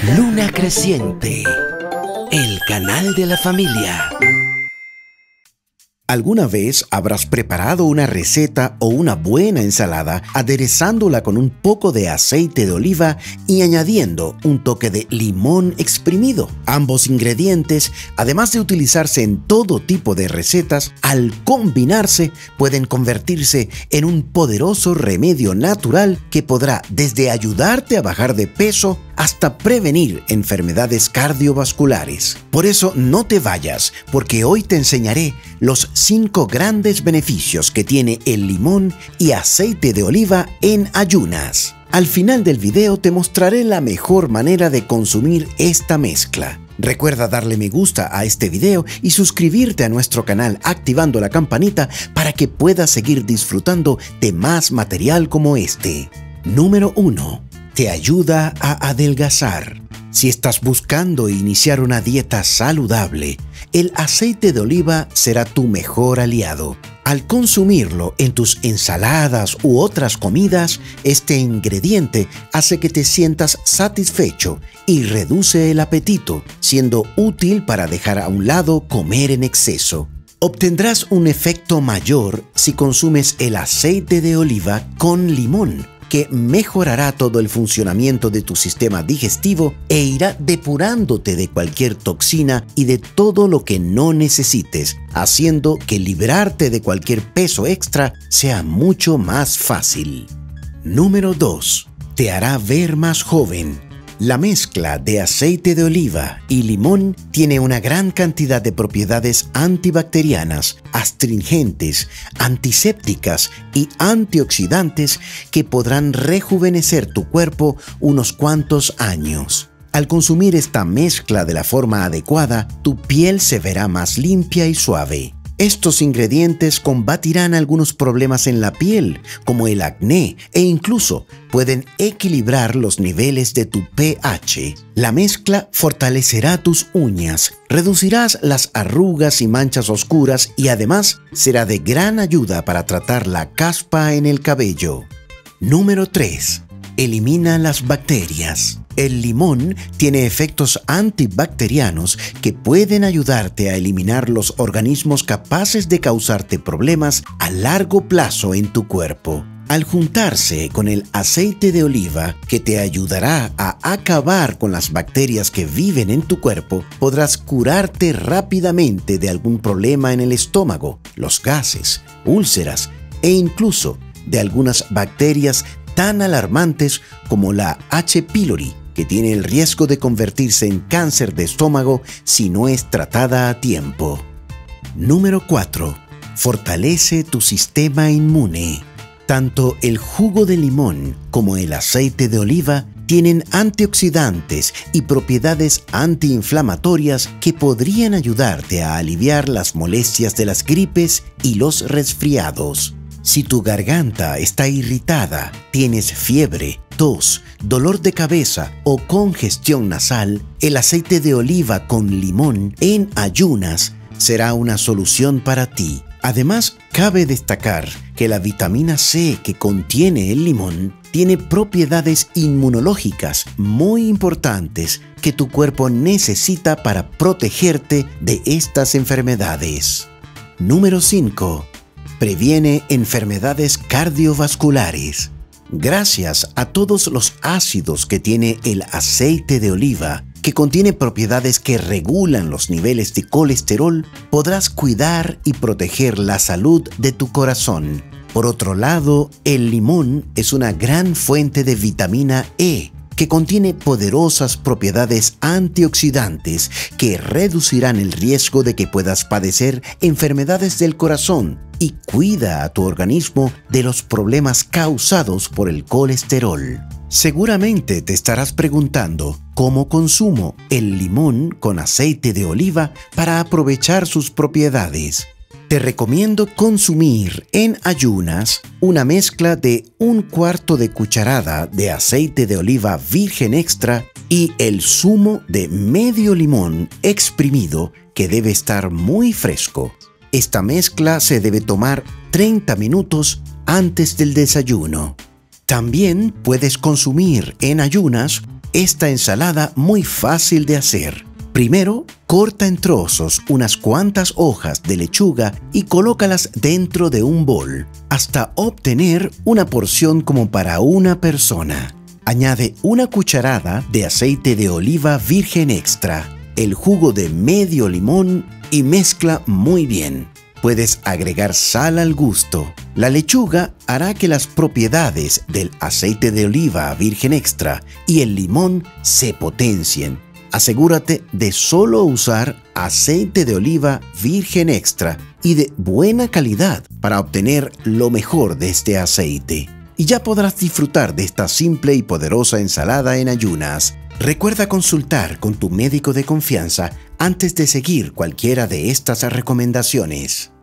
Luna Creciente, el canal de la familia. ¿Alguna vez habrás preparado una receta o una buena ensalada aderezándola con un poco de aceite de oliva y añadiendo un toque de limón exprimido? Ambos ingredientes, además de utilizarse en todo tipo de recetas, al combinarse pueden convertirse en un poderoso remedio natural que podrá desde ayudarte a bajar de peso hasta prevenir enfermedades cardiovasculares. Por eso no te vayas, porque hoy te enseñaré los 5 grandes beneficios que tiene el limón y aceite de oliva en ayunas. Al final del video te mostraré la mejor manera de consumir esta mezcla. Recuerda darle me gusta a este video y suscribirte a nuestro canal activando la campanita para que puedas seguir disfrutando de más material como este. Número 1. Te ayuda a adelgazar. Si estás buscando iniciar una dieta saludable, el aceite de oliva será tu mejor aliado. Al consumirlo en tus ensaladas u otras comidas, este ingrediente hace que te sientas satisfecho y reduce el apetito, siendo útil para dejar a un lado comer en exceso. Obtendrás un efecto mayor si consumes el aceite de oliva con limón, que mejorará todo el funcionamiento de tu sistema digestivo e irá depurándote de cualquier toxina y de todo lo que no necesites, haciendo que librarte de cualquier peso extra sea mucho más fácil. Número 2. Te hará ver más joven. La mezcla de aceite de oliva y limón tiene una gran cantidad de propiedades antibacterianas, astringentes, antisépticas y antioxidantes que podrán rejuvenecer tu cuerpo unos cuantos años. Al consumir esta mezcla de la forma adecuada, tu piel se verá más limpia y suave. Estos ingredientes combatirán algunos problemas en la piel, como el acné, e incluso pueden equilibrar los niveles de tu pH. La mezcla fortalecerá tus uñas, reducirás las arrugas y manchas oscuras y además será de gran ayuda para tratar la caspa en el cabello. Número 3. Elimina las bacterias. El limón tiene efectos antibacterianos que pueden ayudarte a eliminar los organismos capaces de causarte problemas a largo plazo en tu cuerpo. Al juntarse con el aceite de oliva, que te ayudará a acabar con las bacterias que viven en tu cuerpo, podrás curarte rápidamente de algún problema en el estómago, los gases, úlceras e incluso de algunas bacterias tan alarmantes como la H. pylori, que tiene el riesgo de convertirse en cáncer de estómago si no es tratada a tiempo. Número 4. Fortalece tu sistema inmune. Tanto el jugo de limón como el aceite de oliva tienen antioxidantes y propiedades antiinflamatorias que podrían ayudarte a aliviar las molestias de las gripes y los resfriados. Si tu garganta está irritada, tienes fiebre, tos, dolor de cabeza o congestión nasal, el aceite de oliva con limón en ayunas será una solución para ti. Además, cabe destacar que la vitamina C que contiene el limón tiene propiedades inmunológicas muy importantes que tu cuerpo necesita para protegerte de estas enfermedades. Número 5. Previene enfermedades cardiovasculares. Gracias a todos los ácidos que tiene el aceite de oliva, que contiene propiedades que regulan los niveles de colesterol, podrás cuidar y proteger la salud de tu corazón. Por otro lado, el limón es una gran fuente de vitamina E, que contiene poderosas propiedades antioxidantes que reducirán el riesgo de que puedas padecer enfermedades del corazón y cuida a tu organismo de los problemas causados por el colesterol. Seguramente te estarás preguntando cómo consumo el limón con aceite de oliva para aprovechar sus propiedades. Te recomiendo consumir en ayunas una mezcla de 1/4 de cucharada de aceite de oliva virgen extra y el zumo de medio limón exprimido, que debe estar muy fresco. Esta mezcla se debe tomar 30 minutos antes del desayuno. También puedes consumir en ayunas esta ensalada muy fácil de hacer. Primero, corta en trozos unas cuantas hojas de lechuga y colócalas dentro de un bol hasta obtener una porción como para una persona. Añade una cucharada de aceite de oliva virgen extra, el jugo de medio limón y mezcla muy bien. Puedes agregar sal al gusto. La lechuga hará que las propiedades del aceite de oliva virgen extra y el limón se potencien. Asegúrate de solo usar aceite de oliva virgen extra y de buena calidad para obtener lo mejor de este aceite. Y ya podrás disfrutar de esta simple y poderosa ensalada en ayunas. Recuerda consultar con tu médico de confianza antes de seguir cualquiera de estas recomendaciones.